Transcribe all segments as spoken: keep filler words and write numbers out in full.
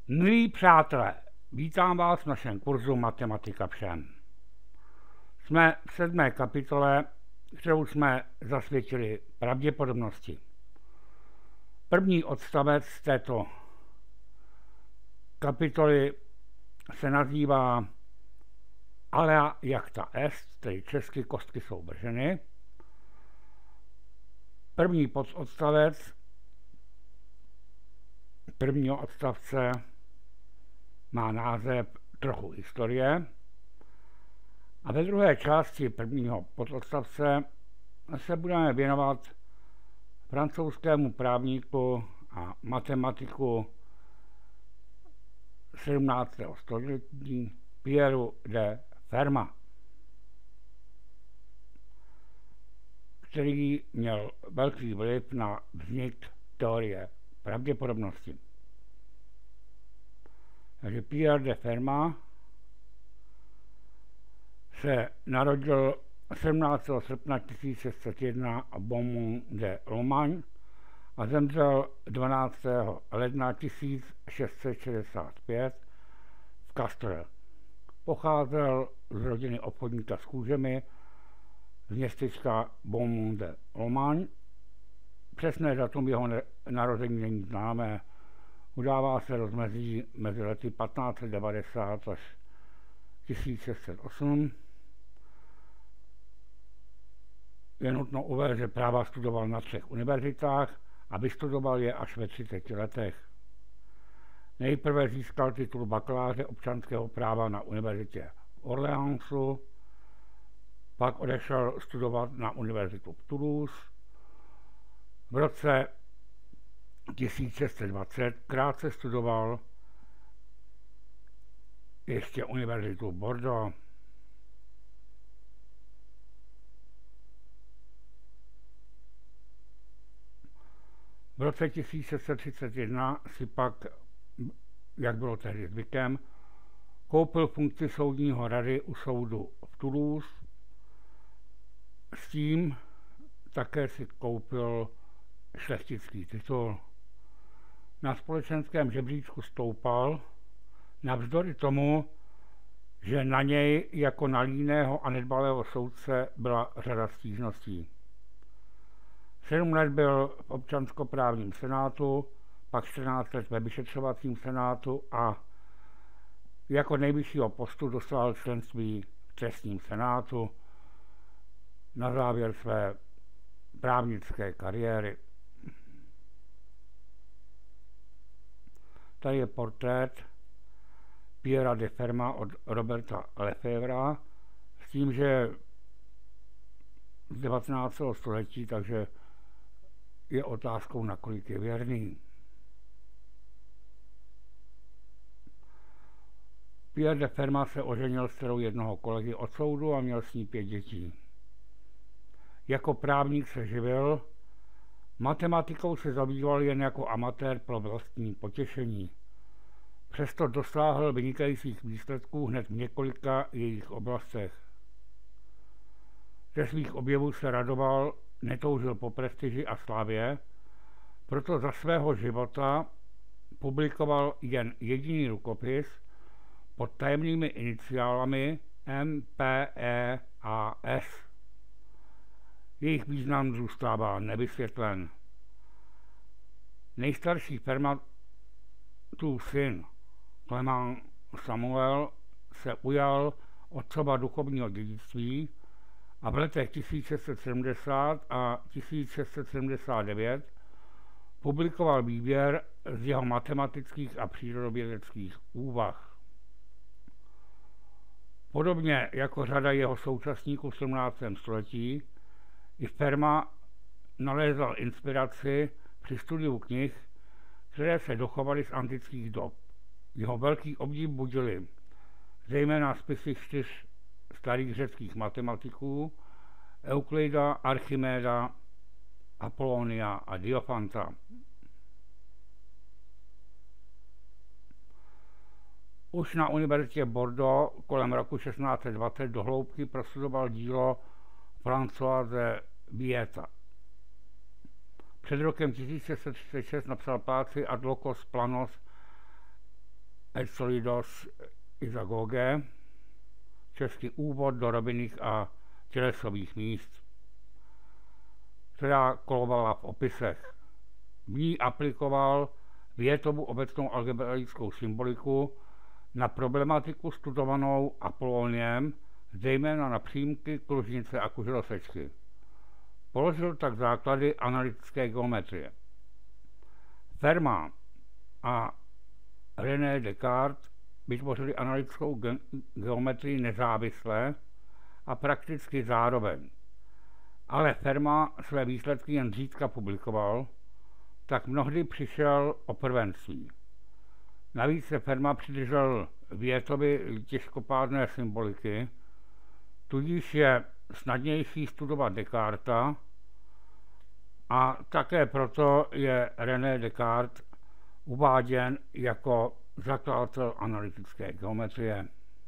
Milí přátelé, vítám vás v našem kurzu Matematika všem. Jsme v sedmé kapitole, kterou jsme zasvětili pravděpodobnosti. První odstavec této kapitoly se nazývá Alea jacta est, tedy česky kostky jsou vrženy. První pododstavec prvního odstavce má název Trochu historie a ve druhé části prvního pododstavce se budeme věnovat francouzskému právníku a matematiku sedmnáctého století Pierru de Fermat, který měl velký vliv na vznik teorie pravděpodobnosti. Takže Pierre de Fermat se narodil sedmnáctého srpna tisíc šest set jedna v Beaumont de Lomagne a zemřel dvanáctého ledna tisíc šest set šedesát pět v Castres. Pocházel z rodiny obchodníka s kůžemi z městečka Beaumont de Lomagne. Přesné datum jeho narození není známé. Udává se rozmezí mezi lety patnáct set devadesát až tisíc šest set osm. Je nutno uvést, že práva studoval na třech univerzitách a vystudoval je až ve třiceti letech. Nejprve získal titul bakaláře občanského práva na univerzitě v Orléansu, pak odešel studovat na univerzitu v Toulouse. V roce tisíc šest set dvacet krátce studoval ještě univerzitu v Bordeaux. V roce tisíc šest set třicet jedna si pak, jak bylo tehdy zvykem, koupil funkci soudního rady u soudu v Toulouse. S tím také si koupil šlechtický titul. Na společenském žebříčku stoupal, navzdory tomu, že na něj jako na líného a nedbalého soudce byla řada stížností. Sedm let byl v občanskoprávním senátu, pak čtrnáct let ve vyšetřovacím senátu a jako nejvyššího postu dostal členství v trestním senátu na závěr své právnické kariéry. Tady je portrét Pierra de Fermat od Roberta Lefevra s tím, že z devatenáctého století, takže je otázkou, nakolik je věrný. Pierre de Fermat se oženil s dcerou jednoho kolegy od soudu a měl s ní pět dětí. Jako právník se živil, matematikou se zabýval jen jako amatér pro vlastní potěšení. Přesto dosáhl vynikajících výsledků hned v několika jejich oblastech. Ze svých objevů se radoval, netoužil po prestiži a slávě, proto za svého života publikoval jen jediný rukopis pod tajemnými iniciálami M P E A S. Jejich význam zůstává nevysvětlen. Nejstarší Fermatův syn Clément Samuel se ujal otcova duchovního dědictví a v letech tisíc šest set sedmdesát a tisíc šest set sedmdesát devět publikoval výběr z jeho matematických a přírodovědeckých úvah. Podobně jako řada jeho současníků v sedmnáctém století, i Fermat nalézal inspiraci při studiu knih, které se dochovaly z antických dob. Jeho velký obdiv budili zejména spisy čtyř starých řeckých matematiků, Euklida, Archiméda, Apolonia a Diofanta. Už na univerzitě Bordeaux kolem roku šestnáct set dvacet do hloubky prostudoval dílo Françoise Vieta. Před rokem tisíc šest set třicet šest napsal práci Ad locos planos et solidos isagoge, český úvod do robinných a tělesových míst, která kolovala v opisech. V ní aplikoval Vietovou obecnou algebraickou symboliku na problematiku studovanou Apoloniem, zejména na přímky, kružnice a kuželosečky. Položil tak základy analytické geometrie. Fermat a René Descartes vytvořili analytickou ge- geometrii nezávisle a prakticky zároveň. Ale Fermat své výsledky jen zřídka publikoval, tak mnohdy přišel o prvenství. Navíc se Fermat přidržel Vietovy těžkopádné symboliky, tudíž je snadnější studovat Descartesa a také proto je René Descartes uváděn jako zakladatel analytické geometrie.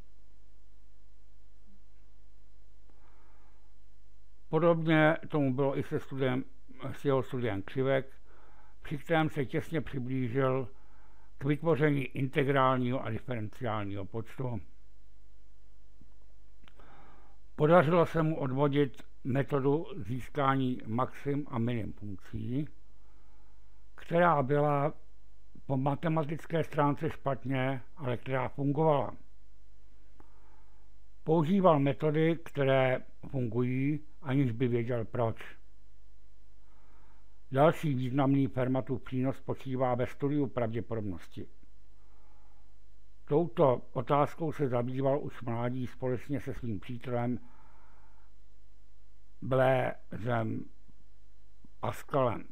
Podobně tomu bylo i se studiem, s jeho studiem křivek, při kterém se těsně přiblížil k vytvoření integrálního a diferenciálního počtu. Podařilo se mu odvodit metodu získání maxim a minim funkcí, která byla po matematické stránce špatně, ale která fungovala. Používal metody, které fungují, aniž by věděl proč. Další významný Fermatův přínos spočívá ve studiu pravděpodobnosti. Touto otázkou se zabýval už v mládí společně se svým přítelem Blaisem Pascalem.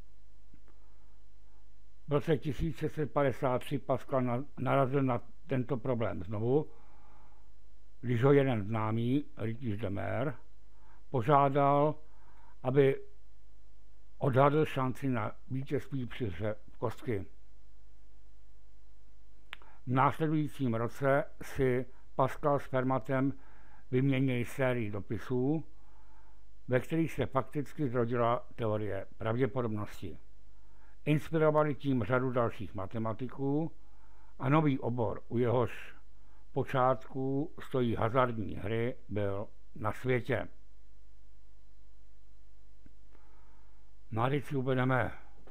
V roce tisíc šest set padesát tři Pascal narazil na tento problém znovu, když ho jeden známý, Rytíř de Mer, požádal, aby odhadl šanci na vítězství při hře v kostky. V následujícím roce si Pascal s Fermatem vyměnili sérii dopisů, ve kterých se fakticky zrodila teorie pravděpodobnosti. Inspirovali tím řadu dalších matematiků a nový obor, u jehož počátku stojí hazardní hry, byl na světě. No a teď si uvedeme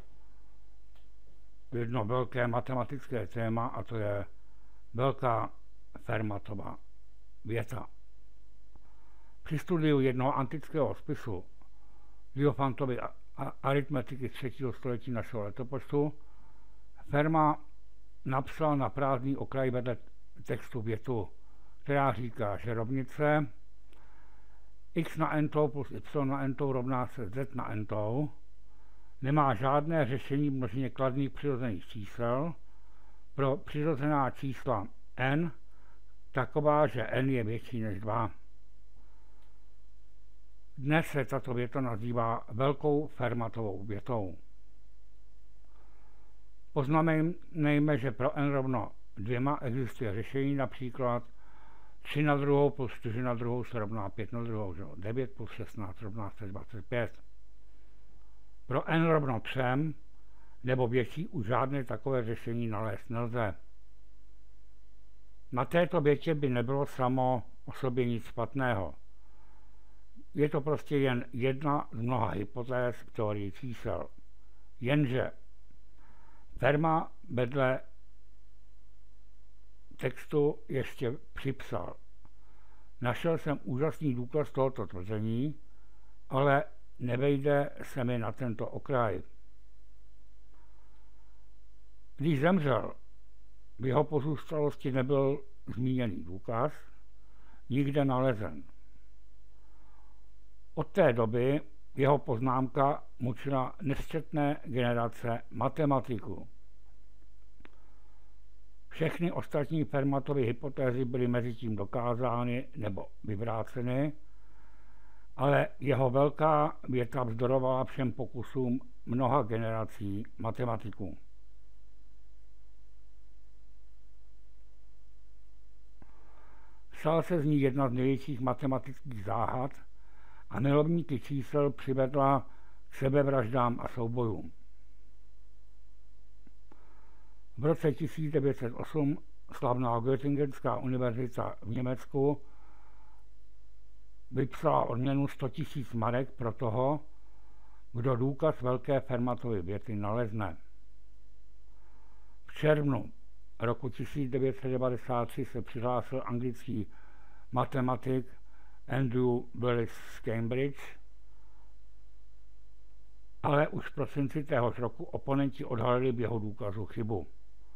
jedno velké matematické téma, a to je velká Fermatova věta. Při studiu jednoho antického spisu Diofantovy aritmetiky z třetího století našeho letopočtu Fermat napsal na prázdný okraj vedle textu větu, která říká, že rovnice x na n plus y na n rovná se z na n nemá žádné řešení množině kladných přirozených čísel pro přirozená čísla n taková, že n je větší než dva. Dnes se tato věta nazývá velkou Fermatovou větou. Poznamenejme, že pro n rovno dvěma existuje řešení, například tři na druhou plus čtyři na druhou se rovná pět na druhou, že? devět plus šestnáct rovná se dvacet pět. Pro n rovno třem nebo větší už žádné takové řešení nalézt nelze. Na této větě by nebylo samo o sobě nic špatného. Je to prostě jen jedna z mnoha hypotéz v teorii čísel. Jenže Fermat vedle textu ještě připsal. Našel jsem úžasný důkaz tohoto tvrzení, ale nevejde se mi na tento okraj. Když zemřel, v jeho pozůstalosti nebyl zmíněný důkaz, nikde nalezen. Od té doby jeho poznámka mučila nesčetné generace matematiků. Všechny ostatní Fermatovy hypotézy byly mezitím dokázány nebo vyvráceny, ale jeho velká věta vzdorovala všem pokusům mnoha generací matematiků. Stal se z ní jedna z největších matematických záhad a milovníky čísel přivedla k sebevraždám a soubojům. V roce tisíc devět set osm slavná Göttingenská univerzita v Německu vypsala odměnu sto tisíc marek pro toho, kdo důkaz velké Fermatovy věty nalezne. V červnu roku tisíc devět set devadesát tři se přihlásil anglický matematik Andrew Willis z Cambridge, ale už v prosinci téhož roku oponenti odhalili v jeho důkazu chybu.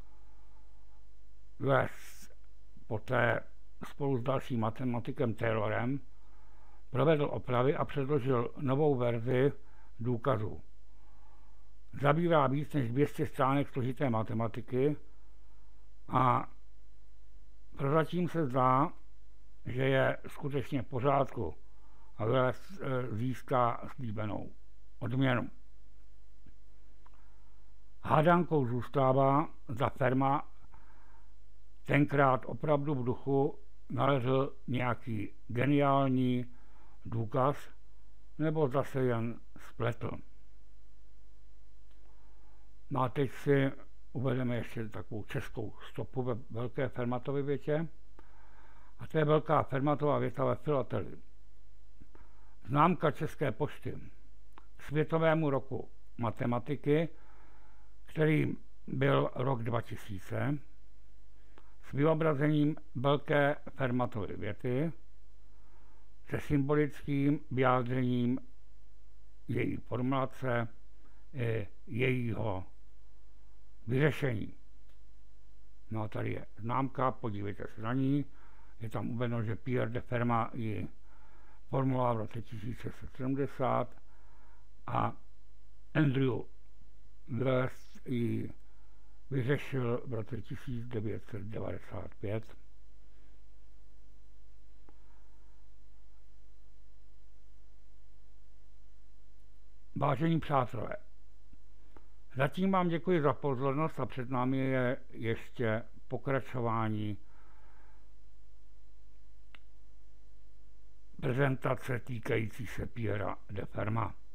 Willis poté spolu s dalším matematikem Taylorem provedl opravy a předložil novou verzi důkazu. Zabývá víc než dvě stě stránek složité matematiky a prozatím se zdá, že je skutečně v pořádku a Willis získá slíbenou odměnu. Hádankou zůstává, zda Fermat tenkrát opravdu v duchu nalezl nějaký geniální důkaz, nebo zase jen spletl. No a teď si uvedeme ještě takovou českou stopu ve velké Fermatově větě. A to je velká Fermatova věta ve filatelii. Známka České pošty k světovému roku matematiky, který byl rok dva tisíce, s vyobrazením velké Fermatovy věty, se symbolickým vyjádřením její formulace i jejího vyřešení. No a tady je známka, podívejte se na ní, je tam uvedeno, že Pierre de Fermat ji formuloval v roce tisíc šest set sedmdesát a Andrew Willis ji vyřešil v roce tisíc devět set devadesát pět. Vážení přátelé, zatím vám děkuji za pozornost a před námi je ještě pokračování prezentace týkající se Pierra de Fermat.